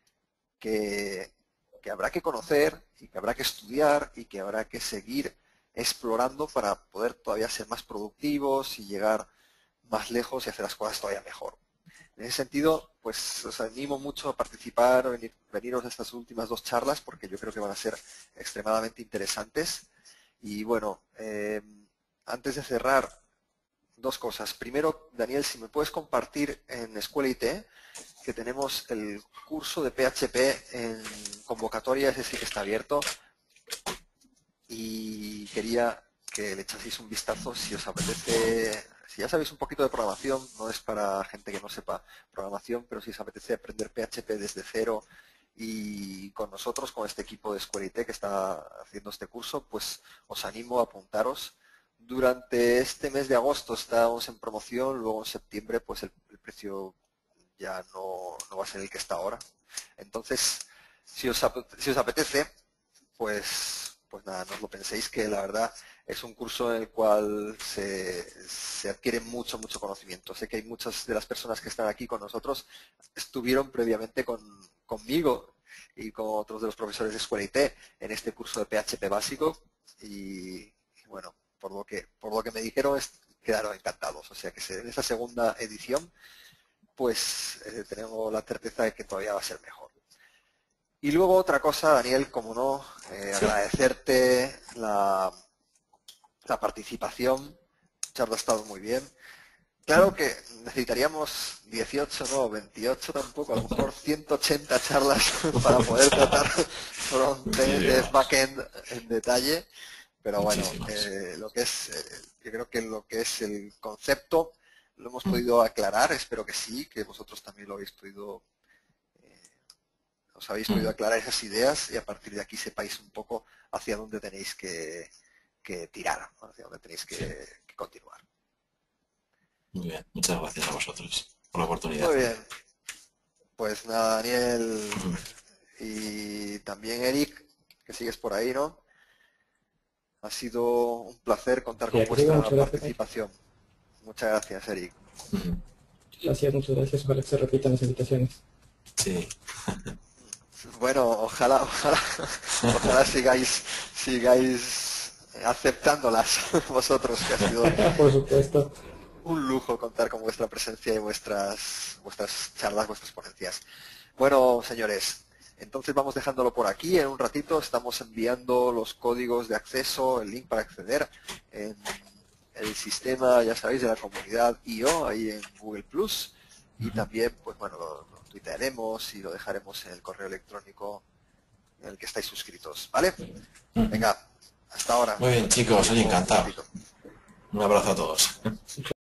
que, que habrá que conocer y que habrá que estudiar y que habrá que seguir explorando para poder todavía ser más productivos y llegar más lejos y hacer las cosas todavía mejor. En ese sentido, pues os animo mucho a participar, a venir, veniros a estas últimas dos charlas porque yo creo que van a ser extremadamente interesantes. Y bueno, eh, antes de cerrar, dos cosas. Primero, Daniel, si me puedes compartir en Escuela I T, que tenemos el curso de P H P en convocatoria, ese sí que está abierto, y quería que le echaseis un vistazo si os apetece, si ya sabéis un poquito de programación, no es para gente que no sepa programación, pero si os apetece aprender P H P desde cero y con nosotros, con este equipo de Square que está haciendo este curso, pues os animo a apuntaros. Durante este mes de agosto estamos en promoción, luego en septiembre pues el, el precio ya no, no va a ser el que está ahora. Entonces, si os, si os apetece, pues, pues nada, no os lo penséis, que la verdad es un curso en el cual se, se adquiere mucho, mucho conocimiento. Sé que hay muchas de las personas que están aquí con nosotros estuvieron previamente con, conmigo y con otros de los profesores de Escuela I T en este curso de P H P básico y, y bueno, por lo que por lo que me dijeron es, quedaron encantados. O sea que en esta segunda edición pues eh, tenemos la certeza de que todavía va a ser mejor. Y luego otra cosa, Daniel, como no, eh, Sí. agradecerte la, la participación. La charla ha estado muy bien. Claro que necesitaríamos dieciocho, no, veintiocho tampoco, a lo mejor ciento ochenta charlas para poder tratar frontend, backend en detalle. Pero bueno, eh, lo que es, eh, yo creo que lo que es el concepto lo hemos podido aclarar, espero que sí, que vosotros también lo habéis podido, eh, os habéis podido aclarar esas ideas y a partir de aquí sepáis un poco hacia dónde tenéis que, que tirar, ¿no? Hacia dónde tenéis que, que continuar. Muy bien, muchas gracias a vosotros por la oportunidad. Muy bien. Pues nada, Daniel y también Eric, que sigues por ahí, ¿no? Ha sido un placer contar con vuestra participación. Muchas gracias, Eric. Gracias, muchas gracias. Ojalá que se repitan las invitaciones. Sí. Bueno, ojalá, ojalá, ojalá sigáis, sigáis aceptándolas vosotros, que ha sido Por supuesto. un lujo contar con vuestra presencia y vuestras, vuestras charlas, vuestras ponencias. Bueno, señores, entonces vamos dejándolo por aquí. En un ratito estamos enviando los códigos de acceso, el link para acceder en el sistema, ya sabéis, de la comunidad I O, ahí en Google Plus. Y también, pues bueno, lo, lo tuitearemos y lo dejaremos en el correo electrónico en el que estáis suscritos, ¿vale? Venga, hasta ahora. Muy bien, chicos, soy encantado. Un abrazo a todos.